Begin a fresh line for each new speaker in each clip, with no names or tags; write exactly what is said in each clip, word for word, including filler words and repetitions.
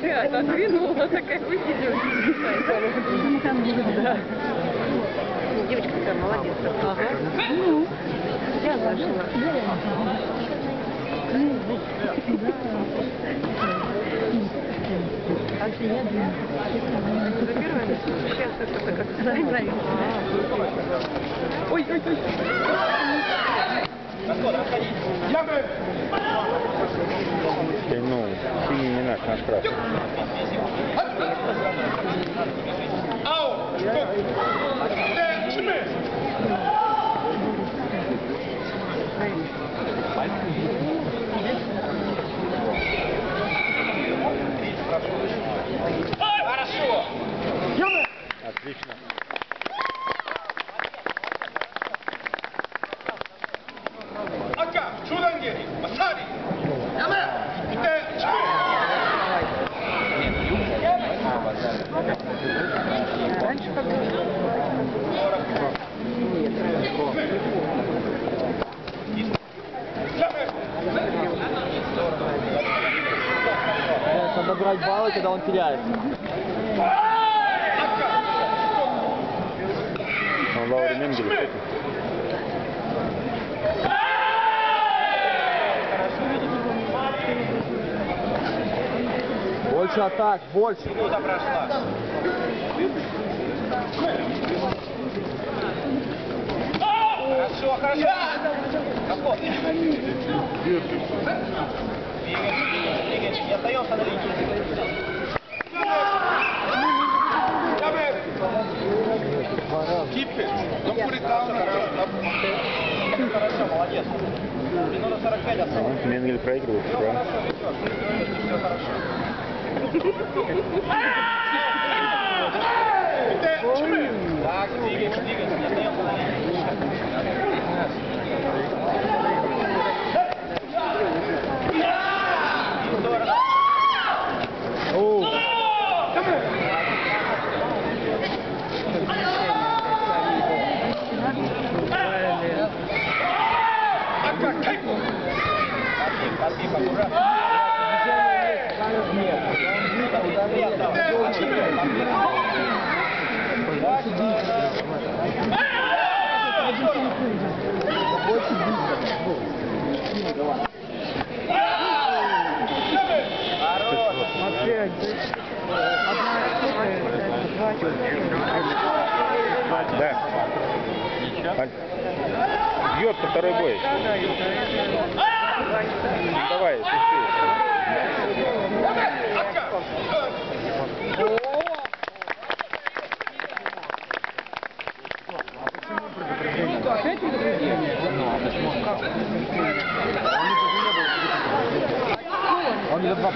Ты отодвинула, такая выкидывает. Да. Девочка такая молодец. Ага. Ну, я зашла. А ты я думаю. Сейчас это как ой, ой, ой.
Ну, синий не наш, наш красный.
Хорошо.
Отлично.
아까 조단계리 사리 야매 이때 치매
Раньше как было?
Надо брать баллы, когда он теряется.
Он Лаури Менгель.
Больше атак, больше.
Минута прошла. Хорошо, хорошо. Какой? Двигаемся, двигаемся. Не остаемся на линии. Keep it. Don't put it down. Хорошо, молодец. Минута сорок пять осталось.
Менгель проигрывает,
Все
да?
хорошо, все хорошо. Так, двигаемся, двигаемся. Не остаемся на линии. Спасибо, аккуратно.
Да. Бьет по второй бой. Давай, пусти.
Опять предупреждение?
Он не за два.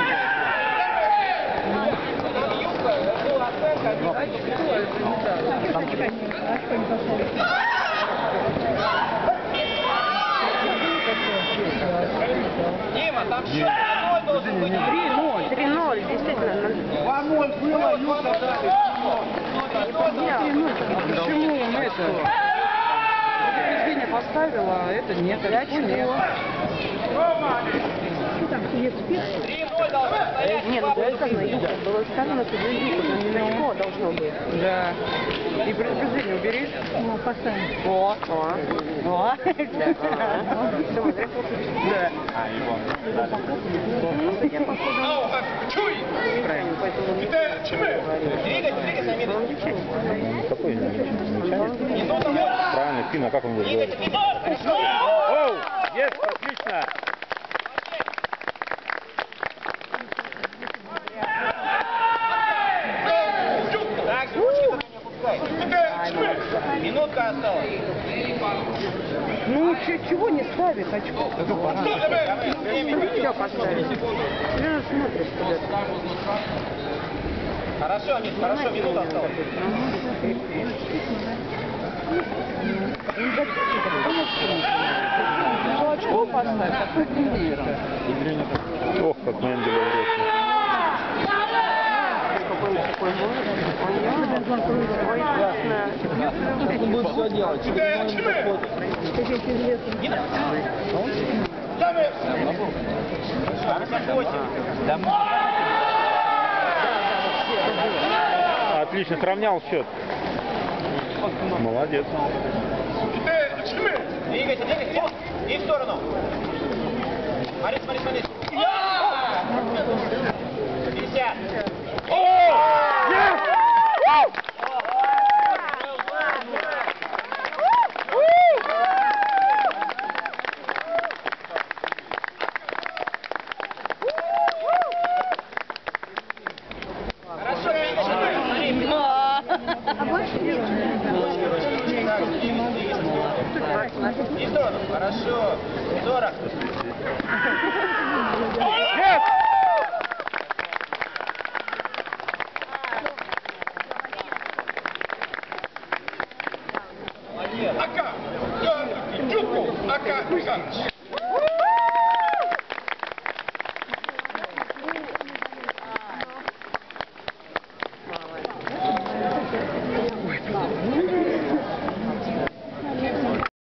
Дима, там счет ноль должен быть.
три ноль. три ноль, действительно.
два ноль было, Юта дали.
Почему он это? Предупреждение поставила, а это нет. Нет.
три ноль должно стоять.
Нет, ну было сказано, Юка, было сказано, что за Юку, но не на него должно быть. Да. И предупреждение убери. Ну, поставим. О, о, о. Да. Все, мы зря послушали. Да.
А, его.
Я походу.
Чуй!
Правильно, поэтому...
Двигайся, двигайся, Амина.
Ну, какой замечательный.
Минута ноль.
Правильно, спина, как он будет говорить?
Двигайся, двигайся.
Оу! Есть, отлично!
Так, ручки не опускай. Минутка осталась.
Ну, чего не ставит очко? Все поставили. Лена смотрит куда-то.
Хорошо, Амин, хорошо, минута осталась.
Ну, очко поставь.
Ох, как Менгель играет.
Он будет все делать.
Не надо. Заходим.
отлично, сравнял счет. Молодец.
Двигайся, двигайся. И в сторону. Смотри, смотри, смотри. пятьдесят.